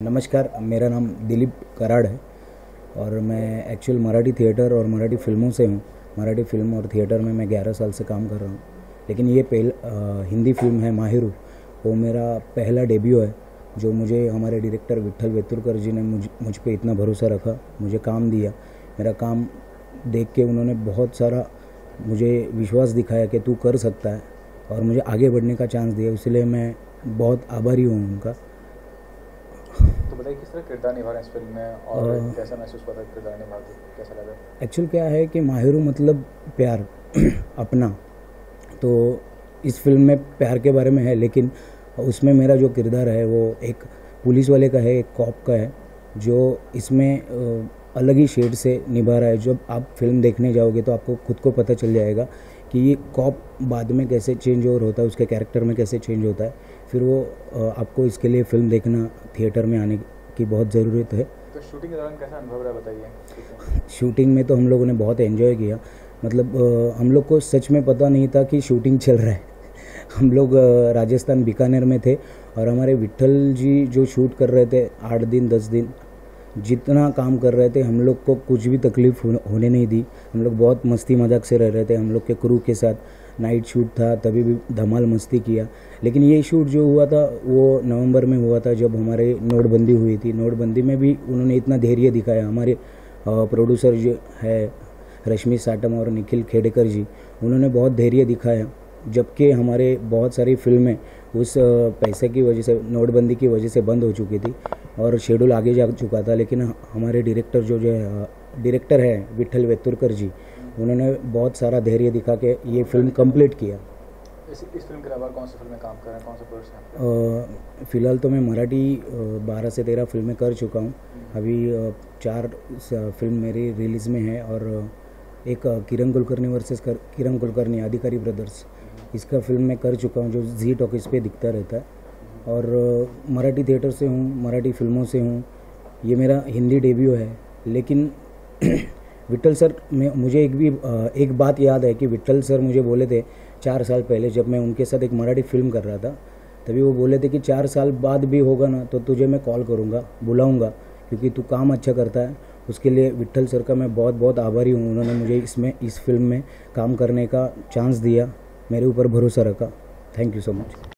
नमस्कार, मेरा नाम दिलीप कराड़ है और मैं एक्चुअल मराठी थिएटर और मराठी फिल्मों से हूँ। मराठी फिल्म और थिएटर में मैं 11 साल से काम कर रहा हूँ, लेकिन ये हिंदी फिल्म है माहिरू, वो मेरा पहला डेब्यू है। जो मुझे हमारे डायरेक्टर विट्ठल वेतुरकर जी ने मुझ पे इतना भरोसा रखा, मुझे काम दिया। मेरा काम देख के उन्होंने बहुत सारा मुझे विश्वास दिखाया कि तू कर सकता है और मुझे आगे बढ़ने का चांस दिया, इसलिए मैं बहुत आभारी हूँ उनका। तो बताइए किस तरह किरदार निभा रहे हैं इस फिल्म में और कैसा महसूस हुआ था किरदार निभा के, कैसा लगा? एक्चुअल क्या है कि माहिरू मतलब प्यार अपना, तो इस फिल्म में प्यार के बारे में है, लेकिन उसमें मेरा जो किरदार है वो एक पुलिस वाले का है, एक कॉप का है, जो इसमें अलग ही शेड से निभा रहा है। जब आप फिल्म देखने जाओगे तो आपको खुद को पता चल जाएगा कि ये कॉप बाद में कैसे चेंज ओवर होता है, उसके कैरेक्टर में कैसे चेंज होता है। फिर वो आपको इसके लिए फिल्म देखना, थिएटर में आने की बहुत ज़रूरत है। तो शूटिंग के दौरान कैसा अनुभव रहा बताइए? शूटिंग में तो हम लोगों ने बहुत एंजॉय किया, मतलब हम लोग को सच में पता नहीं था कि शूटिंग चल रहा है। हम लोग राजस्थान बीकानेर में थे और हमारे विट्ठल जी जो शूट कर रहे थे 8 दिन 10 दिन जितना काम कर रहे थे, हम लोग को कुछ भी तकलीफ होने नहीं दी। हम लोग बहुत मस्ती मजाक से रह रहे थे। हम लोग के क्रू के साथ नाइट शूट था, तभी भी धमाल मस्ती किया। लेकिन ये शूट जो हुआ था वो नवंबर में हुआ था, जब हमारे नोटबंदी हुई थी। नोटबंदी में भी उन्होंने इतना धैर्य दिखाया। हमारे प्रोड्यूसर जो है रश्मि साटम और निखिल खेडेकर जी, उन्होंने बहुत धैर्य दिखाया, जबकि हमारे बहुत सारी फिल्में उस पैसे की वजह से, नोटबंदी की वजह से बंद हो चुकी थी और शेड्यूल आगे जा चुका था। लेकिन हमारे डायरेक्टर है विट्ठल वेतुरकर जी, उन्होंने बहुत सारा धैर्य दिखा के ये फिल्म कंप्लीट किया। इस फिल्म के अलावा कौन सी फिल्में काम कर रहे हैं, कौन से प्रोजेक्ट्स हैं? फ़िलहाल तो मैं मराठी 12 से 13 फिल्में कर चुका हूँ। अभी 4 फिल्म मेरी रिलीज़ में है और एक किरण कुलकर्णी वर्सेस किरण कुलकर्णी अधिकारी ब्रदर्स, इसका फिल्म मैं कर चुका हूँ, जो जी टॉकीज़ पे दिखता रहता है। और मराठी थिएटर से हूँ, मराठी फिल्मों से हूँ। ये मेरा हिंदी डेब्यू है। लेकिन विट्ठल सर मुझे एक बात याद है कि विट्ठल सर मुझे बोले थे 4 साल पहले, जब मैं उनके साथ एक मराठी फिल्म कर रहा था, तभी वो बोले थे कि 4 साल बाद भी होगा ना तो तुझे मैं कॉल करूँगा, बुलाऊँगा, क्योंकि तू काम अच्छा करता है। उसके लिए विट्ठल सर का मैं बहुत बहुत आभारी हूँ। उन्होंने मुझे इस फिल्म में काम करने का चांस दिया, मेरे ऊपर भरोसा रखा। Thank you so much.